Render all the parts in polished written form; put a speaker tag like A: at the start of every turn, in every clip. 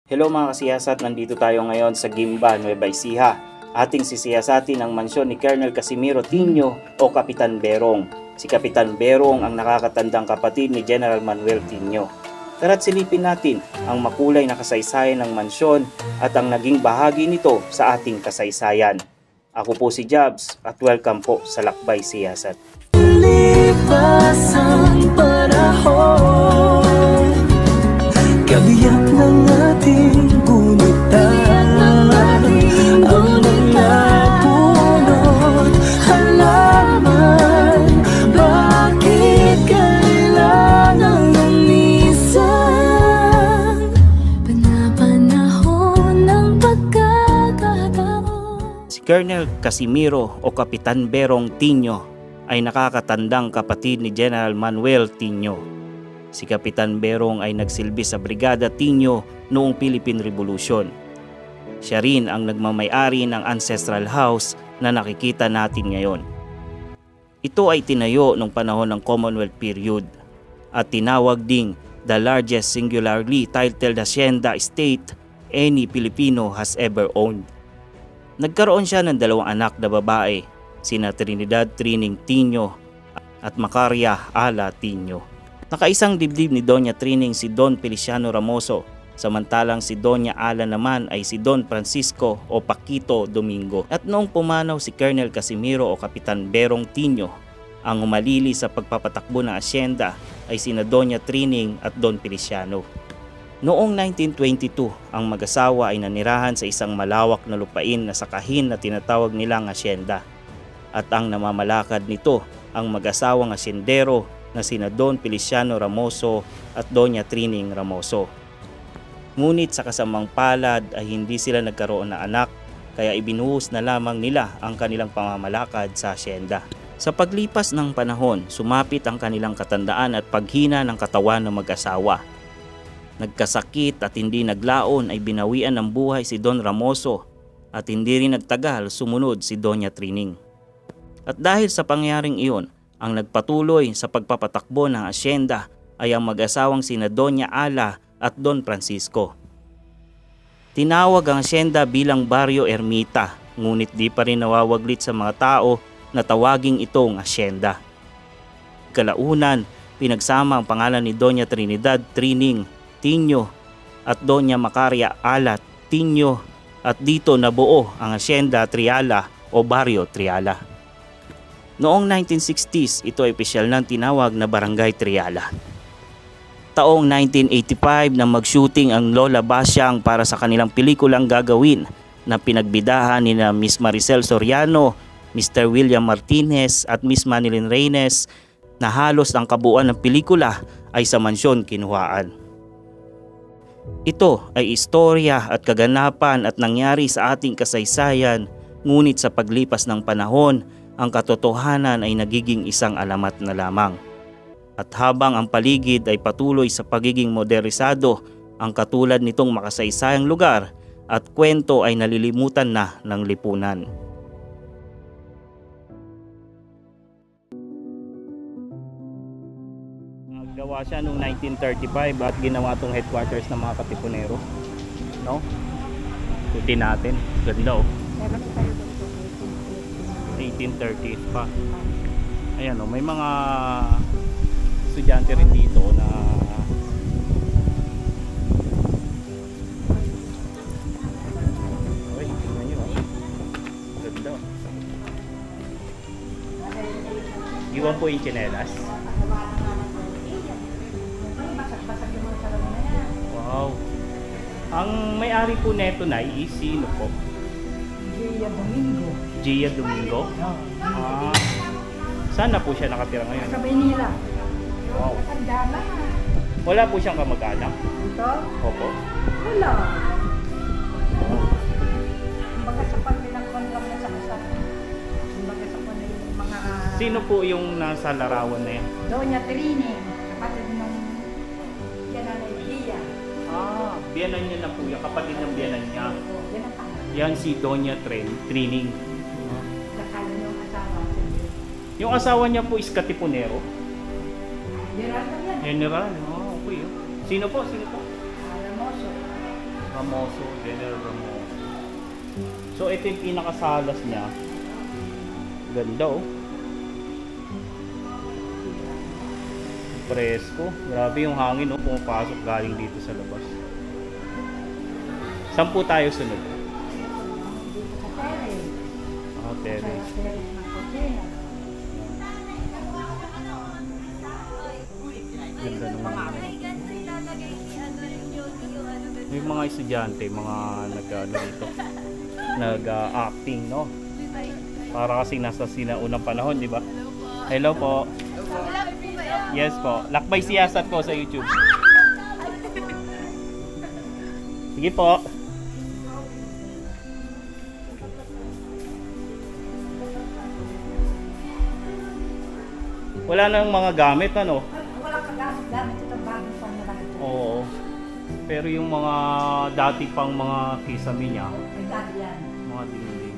A: Hello mga kasiyasat, nandito tayo ngayon sa Gimba, Nueva Ecija. Ating sisiyasatin ang mansyon ni Colonel Casimiro Tinio o Kapitan Berong. Si Kapitan Berong ang nakakatandang kapatid ni General Manuel Tinio. Tara't silipin natin ang makulay na kasaysayan ng mansyon at ang naging bahagi nito sa ating kasaysayan. Ako po si Jabs at welcome po sa Lakbay Siyasat.
B: Lipas ang panahon, kabiyak ng ating gunitan, ang mga punot halaman, bakit kailangan umisan? Panapanahon ng pagkakataon.
A: Si Colonel Casimiro o Kapitan Berong Tinio ay nakakatandang kapatid ni General Manuel Tinio. Si Kapitan Berong ay nagsilbi sa Brigada Tinio noong Philippine Revolution. Siya rin ang nagmamay-ari ng ancestral house na nakikita natin ngayon. Ito ay tinayo noong panahon ng Commonwealth period at tinawag ding the largest singularly titled hacienda estate any Filipino has ever owned. Nagkaroon siya ng dalawang anak na babae, sina Trinidad Trining Tinio at Macaria Ala Tinio. Nakaisang dibdib ni Doña Trining si Don Feliciano Ramoso, samantalang si Doña Ala naman ay si Don Francisco o Paquito Domingo. At noong pumanaw si Colonel Casimiro o Kapitan Berong Tinio, ang humalili sa pagpapatakbo ng asyenda ay sina Doña Trining at Don Feliciano. Noong 1922, ang mag-asawa ay nanirahan sa isang malawak na lupain na sakahin na tinatawag nilang asyenda. At ang namamalakad nito ang mag-asawang asyendero na sina Don Feliciano Ramoso at Doña Trining Ramoso. Ngunit sa kasamang palad ay hindi sila nagkaroon ng anak, kaya ibinuhos na lamang nila ang kanilang pamamalakad sa asyenda. Sa paglipas ng panahon, sumapit ang kanilang katandaan at paghina ng katawan ng mag-asawa. Nagkasakit at hindi naglaon ay binawian ng buhay si Don Ramoso at hindi rin nagtagal sumunod si Doña Trining. At dahil sa pangyayaring iyon, ang nagpatuloy sa pagpapatakbo ng asyenda ay ang mag-asawang sina Doña Ala at Don Francisco. Tinawag ang asyenda bilang Barrio Ermita, ngunit di pa rin nawawaglit sa mga tao na tawaging itong asyenda. Kalaunan, pinagsama ang pangalan ni Doña Trinidad Trining Tinio at Doña Macaria Ala Tinio at dito nabuo ang asyenda Triala o Barrio Triala. Noong 1960s, ito ay opisyal ng tinawag na Barangay Triala. Taong 1985 nang mag-shooting ang Lola Basyang para sa kanilang pelikulang gagawin na pinagbidahan ni na Miss Maricel Soriano, Mr. William Martinez at Miss Manilyn Reynes na halos ang kabuuan ng pelikula ay sa mansyon kinuhaan. Ito ay istorya at kaganapan at nangyari sa ating kasaysayan, ngunit sa paglipas ng panahon, ang katotohanan ay nagiging isang alamat na lamang. At habang ang paligid ay patuloy sa pagiging modernisado, ang katulad nitong makasaysayang lugar at kwento ay nalilimutan na ng lipunan. Gawa siya noong 1935 at ginawa itong headquarters ng mga Katipunero. No? Tutin natin. Ganda oh. 1830s pa. Ayan oh, may mga estudyante rin dito na oy, tingnan nyo oh. Ganda oh. Iwan po yung tsinelas. Wow. Ang may-ari po neto na sino po?
C: Gia Domingo.
A: Gia Domingo? Ah. Saan na po siya nakatira ngayon?
C: Sa Manila.
A: Wow.
C: Tanda na.
A: Wala po siyang kamag-anak?
C: Ito?
A: Opo.
C: Wala. Kumbaga sa pagpinakpan lang na sa kasama. Kumbaga sa pagpinakpan mga...
A: Sino po yung nasa larawan na yan?
C: Doña Trining. Kapatid ng Yananay Gia.
A: Ah, biyanan niya na po yan. Kapatid ng biyanan niya.
C: Yan ang pangalan.
A: Yan si Doña Trining.
C: Nakala niyo ang asawa.
A: Yung asawa niya po is Katipunero?
C: General na yan.
A: General? Oh, okay. Sino po? Sino po?
C: Ramoso.
A: Ramoso, General Ramoso. So ito yung pinakasalas niya. Ganda oh. Presko. Grabe yung hangin oh, pumapasok galing dito sa labas. Saan po tayo sunod? Terrace. Ganda naman. May mga estudyante, mga nag-acting, no? Para kasi nasa sinaunang panahon, di ba? Hello po. Yes po. Lakbay Siyasat po sa YouTube. Sige po. Wala nang mga gamit, ano?
C: Wala kang gamit ito bagong pa na lang ito.
A: Oo. Pero yung mga dati pang mga kisame niya,
C: May dati yan.
A: mga dingding.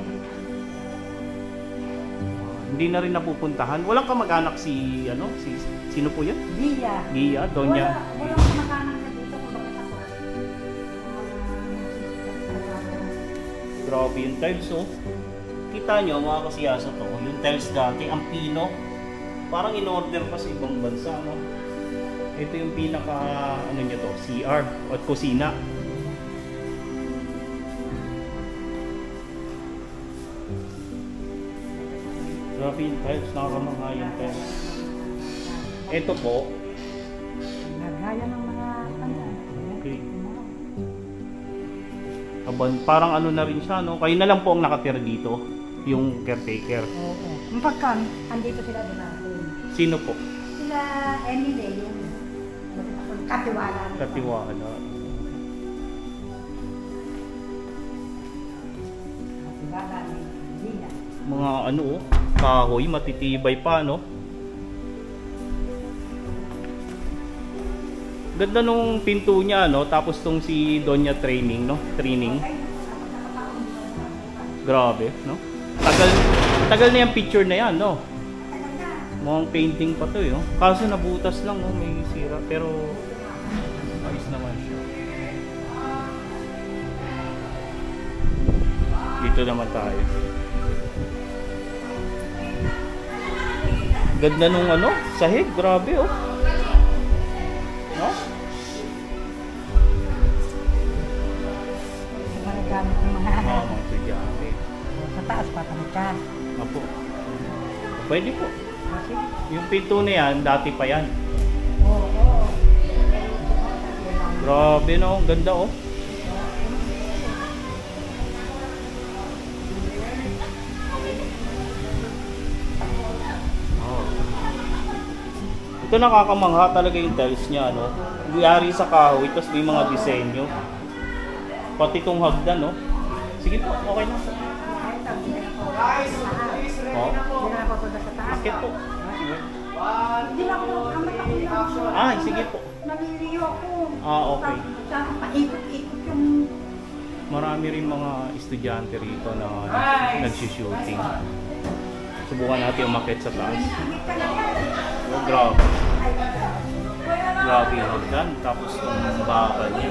A: Hindi na rin napupuntahan. Walang kamag-anak si, ano? Sino po yan?
C: Dia.
A: Gia, Donya.
C: Walang kumakanan ka dito kung bakit ako.
A: Grabe yung tiles, oh. Kita nyo, mga kasiyasa to, yung tiles dati, ang pino. Parang in-order pa sa ibang bansa, no? Ito yung pinaka, ano nyo to, CR at kusina. Grabe yung tiles, nakakamangha yung tiles. Ito po,
C: Nagaya ng mga ano.
A: okay. Parang ano na rin siya, no? Kayo na lang po ang nakatira dito, yung caretaker.
C: Oo. Yung pagkan, andito sila din.
A: Sino po?
C: Sila Emily, yung katiwala.
A: Katiwala.
C: Katiwala ni Gina.
A: Mga ano, oh, kahoy, matitibay pa, no? Ganda nung pinto niya, no? Tapos tong si Donya Training, no? Training. Grabe, no? Tagal na yung picture na yan, no? Mukhang painting pa to, no? Kaso nabutas lang, no? May sira. Pero ayos naman siya. Dito naman tayo. Ganda nung ano? Sahig, grabe, oh. No?
C: Mga gamit ng mga
A: Mga estudyante.
C: sa taas pa kami ka.
A: Apo. Pwede po.
C: Kasi,
A: Yung pinto na yan, dati pa yan.
C: oo.
A: Grabe, no? Ang ganda, oh. Ito nakakamangha talaga yung tiles niya, no? Yari sa kahoy, tapos may mga disenyo. Pati itong hagdan, no? Sige po, okay na po. Oh,
C: Hindi na ako punta sa taas.
A: akit po.
C: Hindi na ako kamay ako lang.
A: Ah, sige po.
C: Naliliyo ako.
A: Ah, okay.
C: Tapos paikot-ikot yung...
A: Marami rin mga estudyante rito na nagsushooting. Subukan natin umakit sa taas. Oh, grabe. Grabe yung hagdan. Tapos yung bakal niya.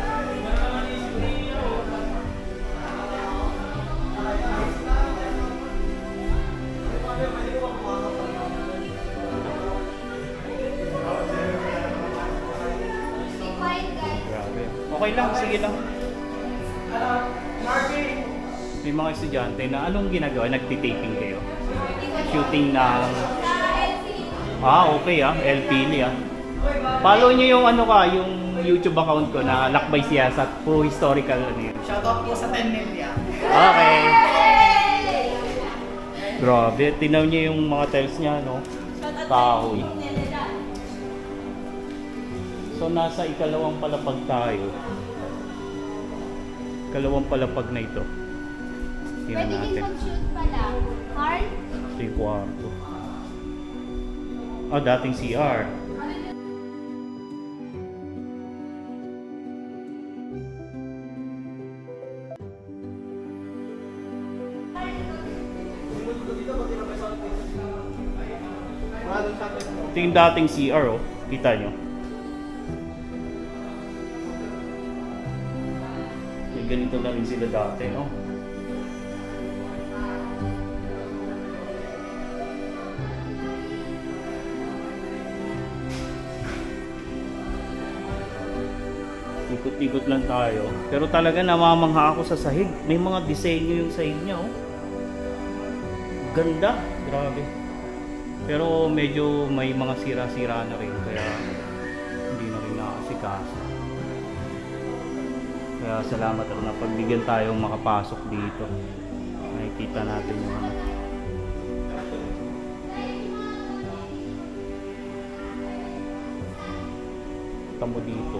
A: Grabe. Okay lang, sige lang. May mga estudyante na anong ginagawa? Nagtitaping kayo? Shooting ng... Ah, okay ah. LPL ah. Follow nyo yung ano ka, yung YouTube account ko na Lakbay Siyasat. Puro historical ano yun.
D: Shoutout po sa 10 million.
A: Okay. Grabe. Tinaw nyo yung mga tiles niya, no? Kahoy. So, nasa ikalawang palapag tayo. Ikalawang palapag na ito. Tingnan
E: Pwede din
A: natin.
E: mag-shoot pala. Heart?
A: Ito yung kwarto. Ah, dating CR. Ito yung dating CR, oh. Kita nyo. May ganito na rin sila dati, no? Ikot-ikot lang tayo. Pero talaga namamangha ako sa sahig. May mga disenyo yung sahig niya, oh. Ganda. Grabe. Pero medyo may mga sira-sira na rin. Kaya hindi na rin nakasikaso. Kaya salamat ako na pagbigyan tayong makapasok dito. Nakikita natin yung ano. Tamo dito.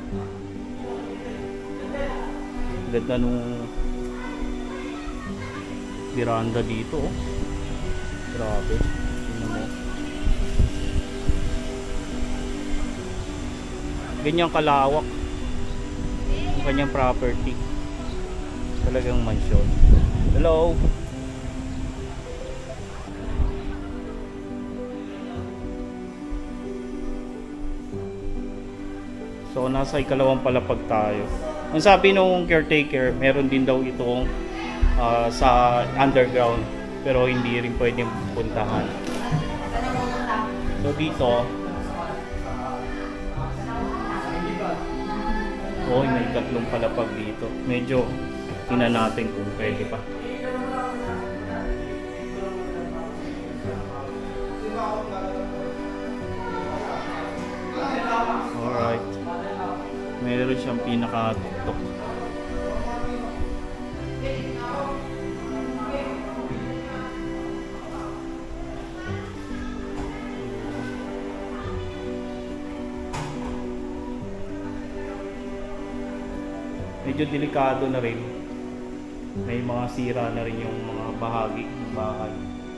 A: Ganda nung veranda dito, oh. Grabe. Tingnan mo. Ganyang kalawak ang kanyang property. Talagang mansyon. Hello. So nasa ikalawang palapag tayo. Ang sabi nung caretaker, meron din daw itong sa underground, pero hindi rin pwedeng puntahan. So dito, may tatlong palapag dito. Medyo tingnan natin kung pwede pa. Alright. Meron siyang pinaka-tuktok. Medyo delikado na rin. May mga sira na rin yung mga bahagi ng bahay.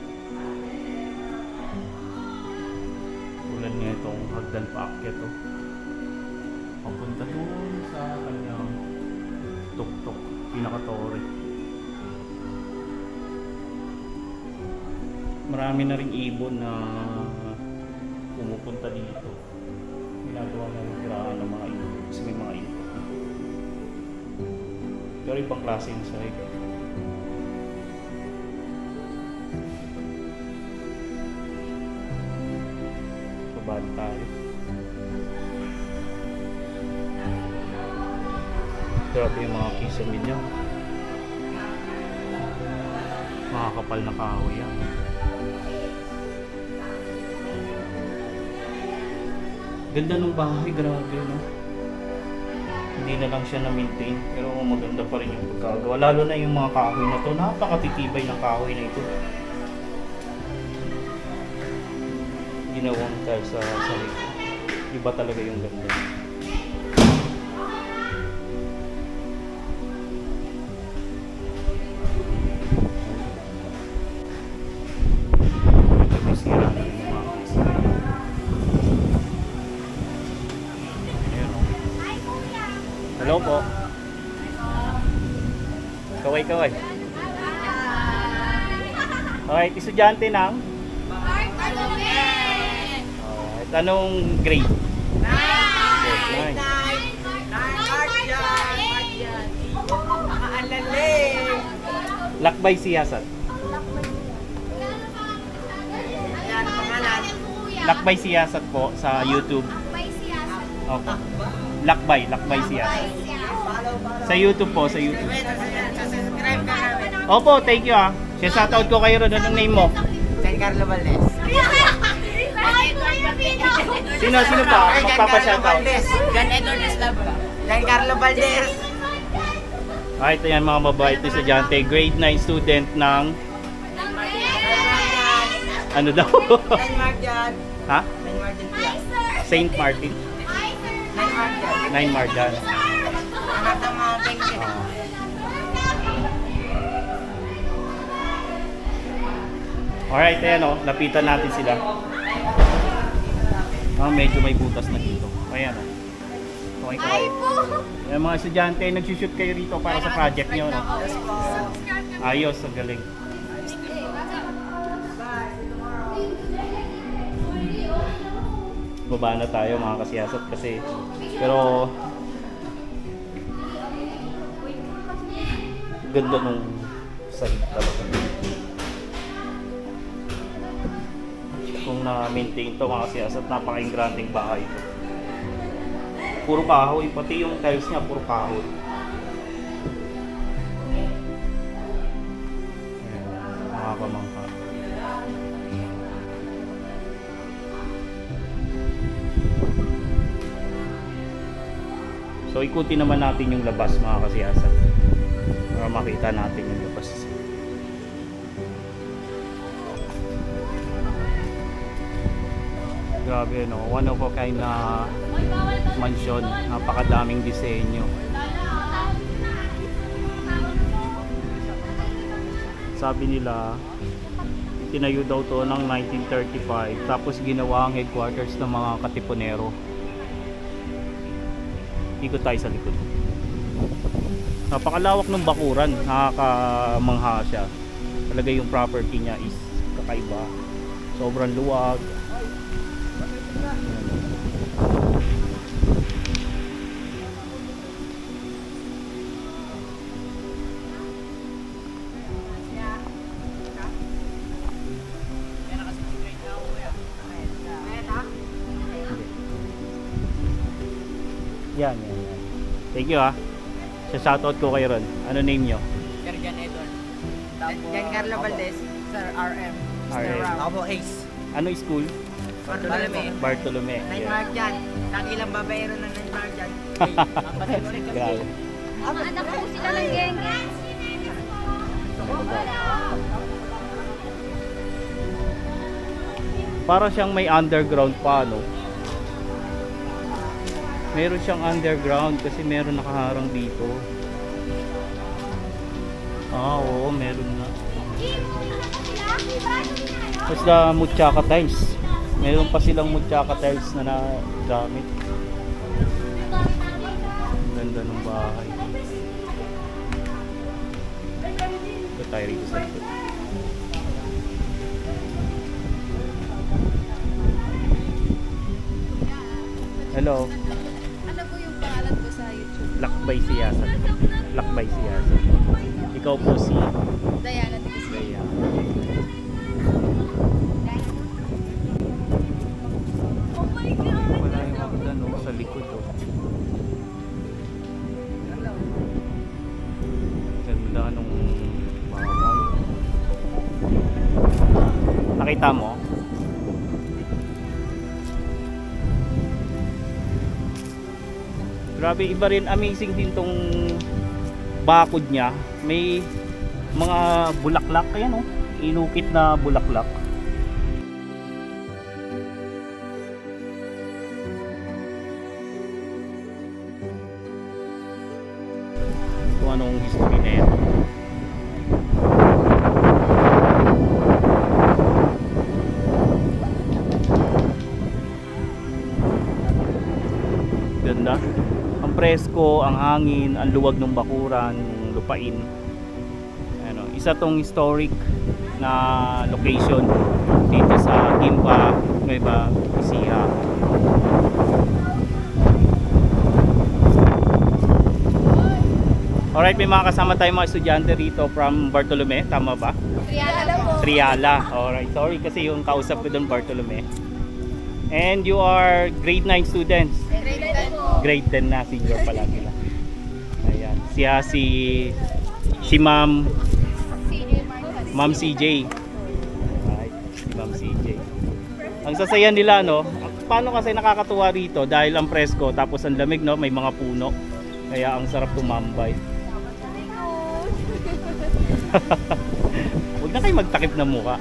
A: Tulad nga itong hagdan paakyat, oh. Papunta doon sa kanyang tuktok, pinaka-tore. Marami na rin ibon na pumupunta dito. Ginagawa na rin tirahan ng mga ibon kasi may mga ibon. Pero ibang klase yung sahig. Babali tayo. Grabe yung mga kisame niya. Mga kapal na kahoy yan. Ganda ng bahay, grabe, no? Hindi na lang siya na-maintain, pero maganda pa rin yung pagkagawa. Lalo na yung mga kahoy na to, napakatitibay ng kahoy na ito. Ginawang dahil sa sahig. Iba talaga yung ganda. Hello po. Kaway-kaway. Okay, estudyante ng? Alright, anong grade? 9. Lakbay Siyasat. Lakbay Siyasat po sa YouTube. Okay. Lakbay Siyasat. Sa YouTube po, sa YouTube. Opo, thank you ah. Shoutout ko kayo ron. Anong name mo?
D: Giancarlo Valdez.
A: Sino pa? Magpapa-shoutout.
D: Jan Edwards Lab ka. Giancarlo Valdez.
A: Ah, ito yan mga mabait na estudyante. Grade 9 student ng... Ano daw?
D: Landmark dyan.
A: Ha?
D: Landmark dyan siya.
A: Saint Martin?
D: Landmark dyan.
A: 9 Marjan.
D: Anak ng mga gengge.
A: Alright, ayan o. Lapitan natin sila. Medyo may butas na dito. Ayan o. Okay, okay. Ayan, mga estudyante, nagsushoot kayo rito para sa project nyo. No? Ayos, ang galing. Baba na tayo mga kasiyasat kasi pero Ganda nung sahig talaga. Kung na-maintain to mga kasiyasat, napaka-ingranding bahay ito. Puro kahoy, pati yung tiles niya puro kahoy. Ayan, makakamangka. So ikutin naman natin yung labas mga kasiyasat para makita natin yung labas. Grabe no, one of a kind na mansion, napakadaming disenyo. Sabi nila tinayo daw to ng 1935 tapos ginawa ang headquarters ng mga Katipunero. Ikot tayo sa likod. Napakalawak ng bakuran, nakakamangha siya. Talaga yung property niya is kakaiba. Sobrang luwag. Yan. Thank you ha. Shoutout ko kayo ron. Ano name nyo?
D: Jan Edward. Giancarlo Valdez. Sir RM.
A: RM.
D: Ako po Ace.
A: Ano school?
D: Bartolome.
A: Bartolome.
D: Nine
A: Yeah.
D: Mark Jan. Kakilang babayero ng Nine Mark Jan.
A: Grabe.
E: Mga anak po sila ng genge.
A: Para siyang may underground pa, no? Meron siyang underground kasi meron nakaharang dito. Oo, meron na. Tapos na mutsaka tiles. Meron pa silang mutsaka tiles na nagamit. Ganda ng bahay. Ito tayo rito sa likod. Hello.
E: Ano po yung pangalan ko sa YouTube?
A: Lakbay Siyasat. Lakbay Siyasat. Ikaw po si
E: Diana Tigas.
A: Rhea.
E: Oh my God!
A: Wala yung hagdan no, sa likod oh. Ganda nung bahay. Nakita mo? Grabe, iba rin, amazing din tong bakod niya. May mga bulaklak, ayan oh, inukit na bulaklak. Kung anong history na yan. Ganda. Ang presko, ang hangin, ang luwag ng bakuran, ng lupain. Ano, isa tong historic na location dito sa Gimba, Nueva Ecija. Alright, may mga kasama tayong mga estudyante rito from Bartolome, tama ba?
E: Triana po.
A: Triala. Alright, sorry kasi yung kausap ko doon Bartolome. And you are grade 9 students.
E: Grade 10 po.
A: Grade 10 na, senior pala nila. Ayan, siya si Ma'am Ma'am CJ. Alright, si Ma'am CJ. Ang sasaya nila no, paano kasi nakakatuwa rito dahil ang presko tapos ang lamig no, may mga puno. Kaya ang sarap tumambay. Huwag na kayo magtakip na mukha.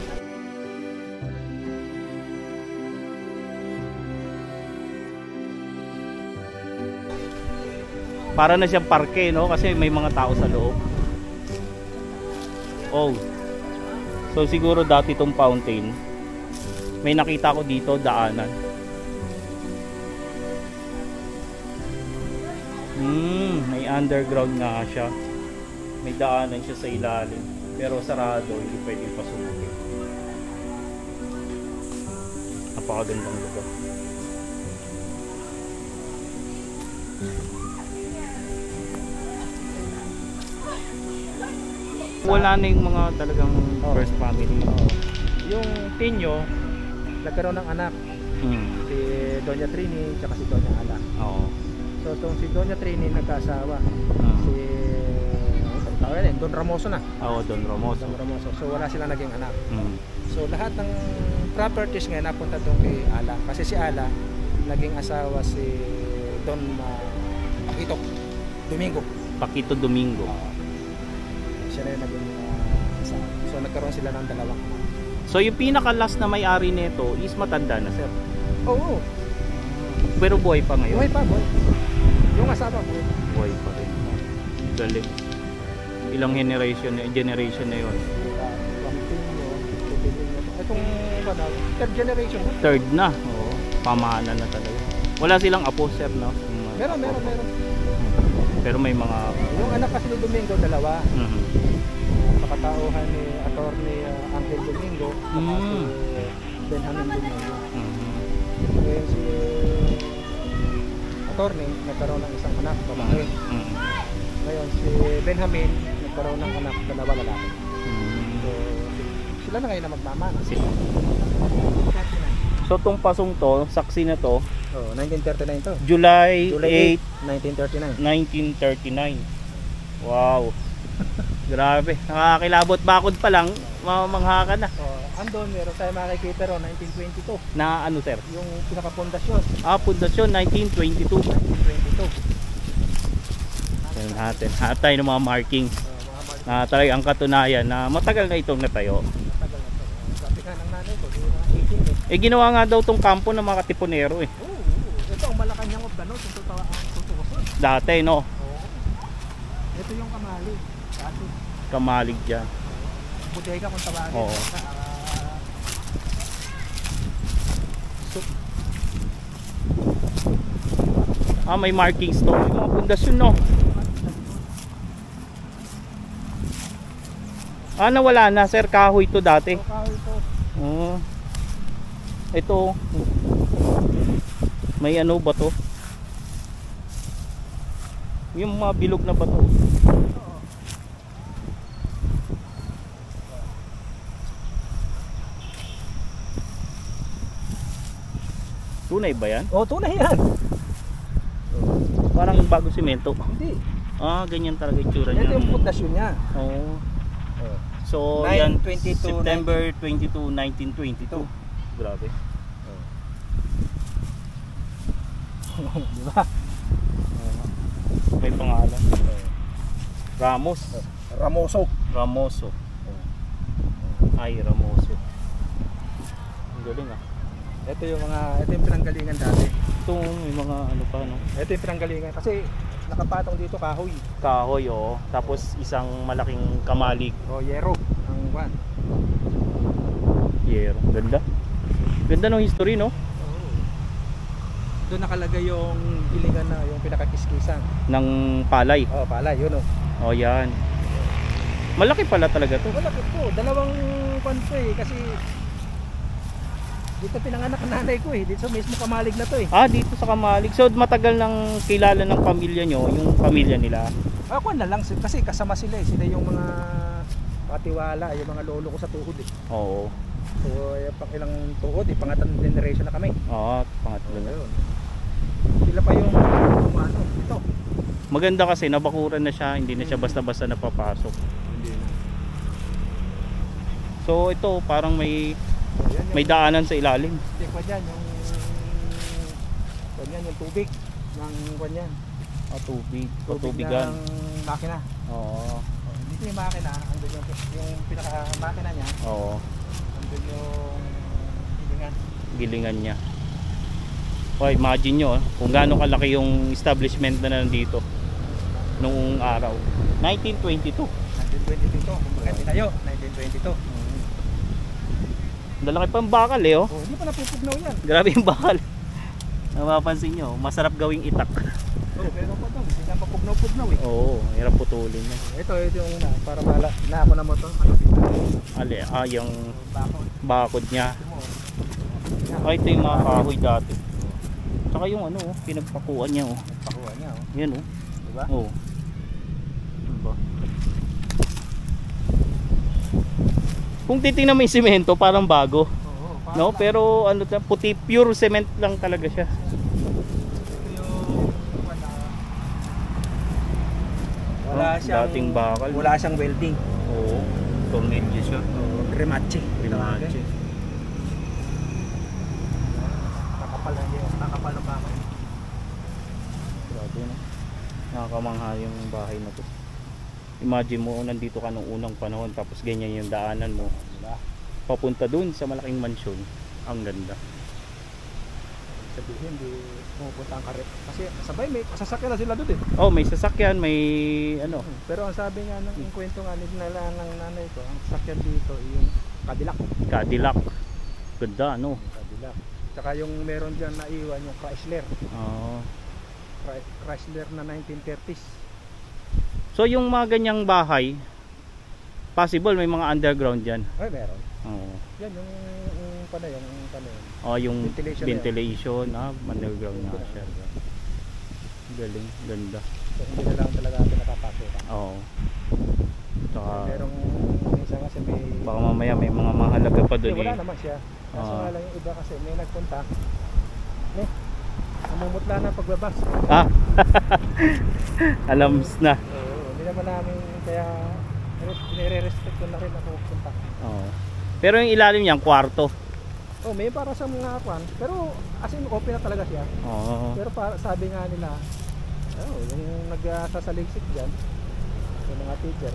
A: Para na siyang parke no kasi may mga tao sa loob. Oh. So siguro dati tong fountain. May nakita ko dito daanan. May underground nga siya. May daanan siya sa ilalim. Pero sarado, hindi pwedeng pasukin. Napakagandang lugar. Wala na yung mga talagang
F: Oo.
A: first family.
F: Yung Tinyo, nagkaroon ng anak,
A: Hmm.
F: si Doña Trini tsaka si Doña Ala.
A: Oo.
F: So itong si Doña Trini nagkaasawa,
A: Hmm.
F: si ano tawag yan, Don Ramoso na.
A: Oo, Don Ramos.
F: Don Ramoso. So wala silang naging anak.
A: Hmm.
F: So lahat ng properties ngayon napunta doon kay Ala. Kasi si Ala, naging asawa si Don Paquito Domingo.
A: Paquito Domingo.
F: Siya na yung naging asawa. So nagkaroon sila ng dalawang anak.
A: So yung pinaka-last na may-ari nito is matanda na, sir.
F: Oo,
A: Pero buhay pa ngayon.
F: buhay pa, boy. Yung asawa, boy.
A: Buhay pa rin. Galing. Ilang generation na yun?
F: Itong third generation.
A: Third na. Oo. Pamahanan na talaga. Wala silang apo, sir, no? Yung mga
F: Meron.
A: apo. Pero may mga...
F: Yung anak kasi ni Domingo, dalawa.
A: Mhm.
F: Kapatauhan ni Attorney Uncle Domingo, saka si Benjamin Domingo.
A: Mhm.
F: Ngayon si Attorney nagkaroon ng isang anak, babae.
A: Mhm.
F: Ngayon si Benjamin nagkaroon ng anak, dalawa lalaki.
A: Mhm.
F: So sila na ngayon na magmamana.
A: So tong pasong to, saksi na to,
F: 1939 to.
A: July
F: July
A: 8,
F: 8, 1939.
A: 1939. Wow. Grabe. Nakakilabot bakod pa lang, mamamangha ka na.
F: Andon meron tayo makikita ron 1922.
A: Na ano, sir?
F: Yung pinaka-pundasyon,
A: Pundasyon 1922.
F: 1922.
A: Yan natin. Hanap tayo ng mga marking na talagang ang katunayan na matagal na itong natayo.
F: Matagal na to. Sabi nga ng nanay ko, di na 18 eh.
A: Eh ginawa nga daw tong kampo ng mga katipunero eh.
F: Oo. Ito ang Malacanang of the North, yung tutuwasan.
A: Dati no,
F: Oo. Ito yung Kamali. Dati,
A: kamalig dyan.
F: bodega kung tawagin.
A: Oo. May markings to. May mga pundasyon no. Nawala na, sir. Kahoy to dati.
F: So, kahoy ito.
A: Ito. May ano ba to? Yung mga bilog na bato. Tunay ba yan?
F: Oo, tunay yan.
A: Parang bago simento.
F: Hindi.
A: Ganyan talaga yung tsura
F: Ito
A: niya.
F: yung pundasyon niya.
A: Oo.
F: Oo.
A: So,
F: 9,
A: yan
F: 22,
A: September 22, 1922. Grabe.
F: Di ba?
A: May pangalan. Ramos.
F: Ramoso.
A: Ramoso. Ay, Ramoso. Ang galing ah.
F: Ito yung pinanggalingan dati.
A: Ito, may mga ano pa, no?
F: Ito yung pinanggalingan kasi nakapatong dito kahoy.
A: Kahoy, oo. Tapos isang malaking kamalig.
F: O yero ang one.
A: Yero. Ganda. Ganda ng history, no?
F: Doon nakalagay yung gilingan na yung pinakakiskisan.
A: Ng palay.
F: Oh, pala yun oh.
A: O, yan. Malaki pala talaga to.
F: Wala po, dalawang kwanto eh kasi dito pinanganak ang nanay ko eh. Dito mismo kamalig na to eh.
A: Dito sa Kamalig. So, matagal nang kilala ng pamilya nyo, yung pamilya nila.
F: Ako na lang kasi kasama sila eh. Sila yung mga katiwala, yung mga lolo ko sa tuhod eh.
A: Oo.
F: So, pang ilang tuhod eh, pangatang generation na kami.
A: Oo, pangatlo na.
F: Ayun. Sila pa yung ano, ito.
A: Maganda kasi, nabakuran na siya, hindi na siya basta-basta napapasok.
F: Hindi na.
A: So, ito, parang may
F: Yan yung,
A: daanan sa ilalim.
F: Hindi ko dyan, yung tubig ng kanyan.
A: Tubig.
F: Tubig
A: Tubigan.
F: ng makina.
A: Oo.
F: Dito yung makina, andun yung pinaka-makina niya,
A: Oo.
F: andun yung hilingan.
A: Gilingan niya. Imagine nyo kung gaano kalaki yung establishment na nandito noong araw. 1922.
F: 1922 to, kumbaga tinayo, 1922.
A: Dalaki pang bakal eh oh.
F: Oh, hindi pa napupugnaw yan.
A: Grabe yung bakal. Napapansin nyo, masarap gawing itak.
F: Oh, pero pa to, hindi na papugnaw-pugnaw eh.
A: Oo, hirap putulin yan.
F: Ito yung una, para na ako na mo to.
A: Yung
F: Bakod.
A: bakod niya.
F: Ito mo.
A: Ito yung mga kahoy dati. Tsaka yung ano, pinagpakuan niya oh.
F: Pakuha niya oh.
A: Yan oh.
F: Diba?
A: Oo. Diba? Kung titingnan mo yung simento, parang bago.
F: Oo, parang
A: No, pero ano puti, pure cement lang talaga siya.
F: wala siyang
A: Dating bakal.
F: Wala siyang welding.
A: Oo. Tornilyo siya.
F: Remache.
A: Remache.
F: Nakapal na yun. Nakapal na bakal.
A: Grabe no. Nakakamangha yung bahay na to. Imagine mo nandito ka nung unang panahon tapos ganyan yung daanan mo.
F: Diba?
A: Papunta dun sa malaking mansyon. Ang ganda.
F: Sabihin, di pumupunta ang karet. Kasi sabay may sasakyan na sila doon eh.
A: Oh, may sasakyan, may ano.
F: Pero ang sabi nga ng kwento nga nila ng nanay ko, ang sasakyan dito yung Cadillac.
A: Cadillac. Ganda no.
F: Cadillac. Tsaka yung meron dyan naiwan yung Chrysler.
A: Oo.
F: Chrysler na 1930s.
A: So yung mga ganyang bahay, possible may mga underground diyan.
F: Ay, meron.
A: Oo.
F: Yan yung paano yung paano yun.
A: Oh, yung
F: Ventilation
A: ventilation, underground na siya. Galing, ganda.
F: So, hindi na lang talaga natin napapasok.
A: Oo. Tsaka
F: Merong minsan kasi may
A: baka mamaya may mga mahalaga pa doon
F: wala
A: eh.
F: naman siya. Kaso
A: Ah.
F: nga lang yung iba kasi may nagpunta. Namumutla na pagbabas.
A: Ah. Alams na.
F: Oo, hindi naman namin kaya nire-respect ko na rin ako punta.
A: Oo. Pero yung ilalim niyan kwarto.
F: Oh, may para sa mga kwan, pero as in open na talaga siya.
A: Oo.
F: Pero para sabi nga nila, yung nagsasaliksik diyan, yung mga teacher,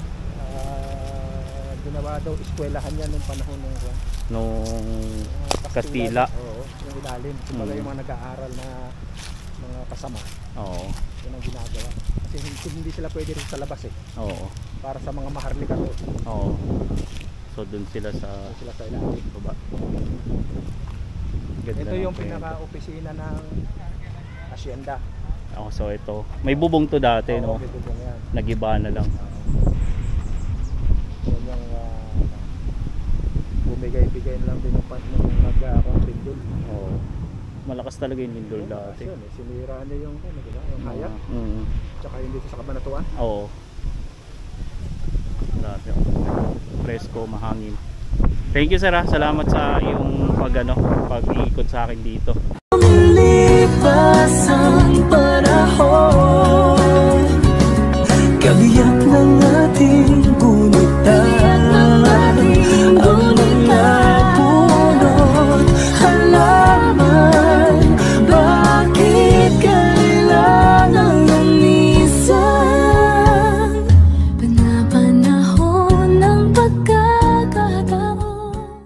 F: ginawa daw eskwelahan yan nung panahon ng
A: Nung Kastila.
F: Oo, yung ilalim. Kumbaga yung mga nag-aaral na mga kasama.
A: Oo.
F: Yun ang ginagawa. Kasi hindi sila pwede rin sa labas eh.
A: Oo.
F: Para sa mga maharlika doon.
A: Oo. So doon sila sa
F: Sila sa ilalim.
A: baba. Ganda
F: Ito
A: ng
F: yung
A: kwento.
F: pinaka-opisina ng asyenda.
A: Oh, so ito. May bubong to dati,
F: Oo,
A: no?
F: may bubong yan.
A: Nagiba na lang.
F: Yan yung bumigay-bigay na lang din ng nag-pindol.
A: Oo. Malakas talaga yung lindol dati.
F: Yun, sinira niya yung, diba? Yung haya. Tsaka yung dito sa Kabanatuan.
A: Oo. Grabe. Presko, mahangin. Thank you sir ha. Salamat sa iyong pag-iikot sa akin dito.
B: Lumilipas ang panahon, kabiyak ng ating